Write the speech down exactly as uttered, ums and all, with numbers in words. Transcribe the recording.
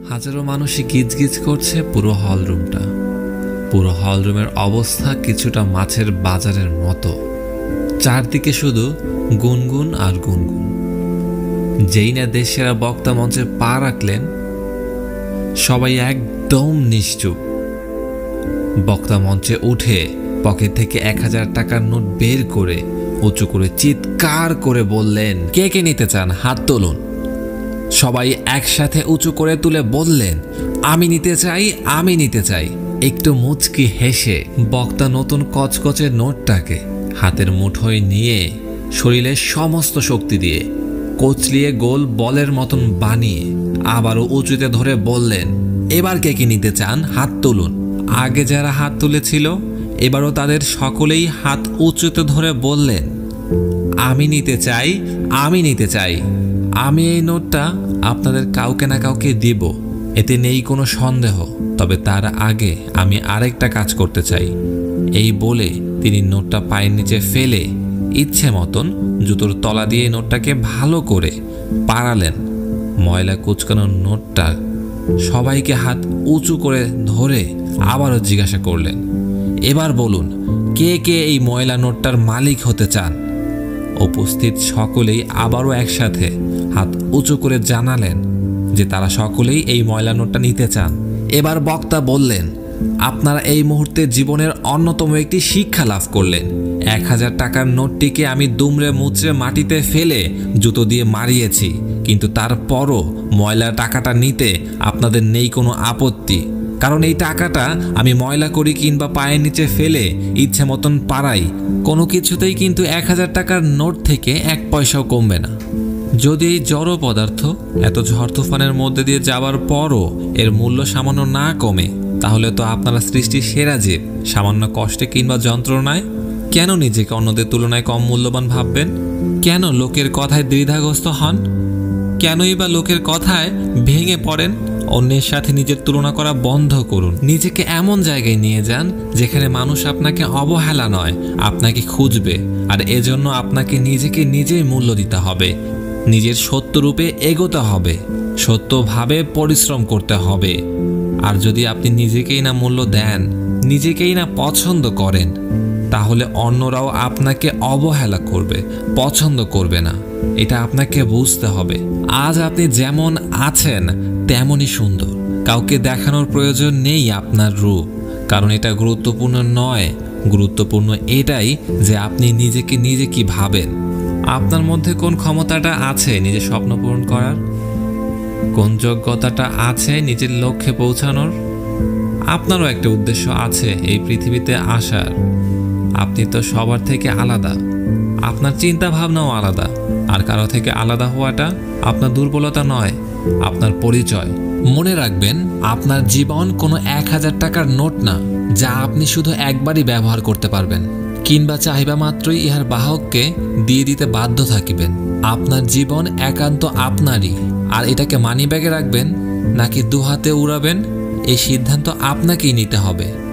হাজারো মানুষই গিজগিজ করছে পুরো হলরুমটা। পুরো হলরুমের অবস্থা কিছুটা মাছের বাজারের মতো, চারদিকে শুধু গুনগুন আর গুনগুন। যেই না দেশসেরা বক্তা মঞ্চে পা রাখলেন, সবাই একদম নিশ্চুপ। বক্তা মঞ্চে উঠে পকেট থেকে এক হাজার টাকার নোট বের করে উঁচু করে চিৎকার করে বললেন, কে কে নিতে চান হাত তুলুন। সবাই একসাথে উঁচু করে তুলে বললেন, আমি নিতে চাই, আমি নিতে চাই। একটু মুচকি হেসে বক্তা নতুন কচকচে নোটটাকে হাতের মুঠোয় নিয়ে শরীরের সমস্ত শক্তি দিয়ে কচলিয়ে গোল বলের মতন বানিয়ে আবারও উঁচুতে ধরে বললেন, এবার কে কি নিতে চান হাত তুলুন। আগে যারা হাত তুলেছিল এবারও তাদের সকলেই হাত উঁচুতে ধরে বললেন, আমি নিতে চাই, আমি নিতে চাই। আমি এই নোটটা আপনাদের কাউকে না কাউকে দিব, এতে নেই কোনো সন্দেহ। তবে তার আগে আমি আরেকটা কাজ করতে চাই। এই বলে তিনি নোটটা পায়ের নিচে ফেলে ইচ্ছে মতন জুতোর তলা দিয়ে নোটটাকে ভালো করে পাড়ালেন। ময়লা কুচকানোর নোটটা সবাইকে হাত উঁচু করে ধরে আবারও জিজ্ঞাসা করলেন, এবার বলুন কে কে এই ময়লা নোটটার মালিক হতে চান। উপস্থিত সকলেই আবারও একসাথে হাত উঁচু করে জানালেন যে তারা সকলেই এই ময়লা নোটটা নিতে চান। এবার বক্তা বললেন, আপনারা এই মুহূর্তে জীবনের অন্যতম একটি শিক্ষা লাভ করলেন। এক হাজার টাকার নোটটিকে আমি দুমড়ে মুচড়ে মাটিতে ফেলে জুতো দিয়ে মারিয়েছি, কিন্তু তারপরও ময়লা টাকাটা নিতে আপনাদের নেই কোনো আপত্তি। কারণ এই টাকাটা আমি ময়লা করি কিংবা পায়ের নিচে ফেলে ইচ্ছে মতন পাড়াই, কোনো কিছুতেই কিন্তু এক হাজার টাকার নোট থেকে এক পয়সাও কমবে না। যদি এই জড় পদার্থ এত ঝড় তুফানের মধ্যে দিয়ে যাবার পরও এর মূল্য সামান্য না কমে, তাহলে তো আপনারা সৃষ্টির সেরা জীব। সামান্য কষ্টে কিংবা যন্ত্রণায় কেন নিজেকে অন্যদের তুলনায় কম মূল্যবান ভাববেন? কেন লোকের কথায় দ্বিধাগ্রস্ত হন? কেনই বা লোকের কথায় ভেঙে পড়েন? অন্যের সাথে নিজের তুলনা করা বন্ধ করুন। নিজেকে এমন জায়গায় নিয়ে যান যেখানে মানুষ আপনাকে অবহেলা নয়, আপনাকে খুঁজবে। আর এজন্য আপনাকে নিজেকে নিজেই মূল্য দিতে হবে, নিজের সত্য রূপে এগোতে হবে, সত্যভাবে পরিশ্রম করতে হবে। আর যদি আপনি নিজেকেই না মূল্য দেন, নিজেকেই না পছন্দ করেন, তাহলে অন্যরাও আপনাকে অবহেলা করবে, পছন্দ করবে না। এটা আপনাকে বুঝতে হবে। আজ আপনি যেমন আছেন তেমনই সুন্দর। কাউকে দেখানোর প্রয়োজন নেই আপনার রূপ, কারণ এটা গুরুত্বপূর্ণ নয়। গুরুত্বপূর্ণ এটাই যে আপনি নিজেকে নিজে কি ভাবেন। আপনার মধ্যে কোন ক্ষমতাটা আছে নিজের স্বপ্ন পূরণ করার? কোন যোগ্যতাটা আছে নিজের লক্ষ্যে পৌঁছানোর? আপনারও একটা উদ্দেশ্য আছে এই পৃথিবীতে আসার। আপনি তো সবার থেকে আলাদা, আপনার চিন্তা ভাবনাও আলাদা। আর কারো থেকে আলাদা হওয়াটা আপনার দুর্বলতা নয়, আপনার পরিচয়। মনে রাখবেন, আপনার জীবন কোনো এক হাজার টাকার নোট না যা আপনি শুধু একবারই ব্যবহার করতে পারবেন, কিংবা চাহিবা মাত্রই ইহার বাহককে দিয়ে দিতে বাধ্য থাকিবেন। আপনার জীবন একান্ত আপনারই। আর এটাকে মানি ব্যাগে রাখবেন নাকি দুহাতে উড়াবেন, এই সিদ্ধান্ত আপনাকেই নিতে হবে।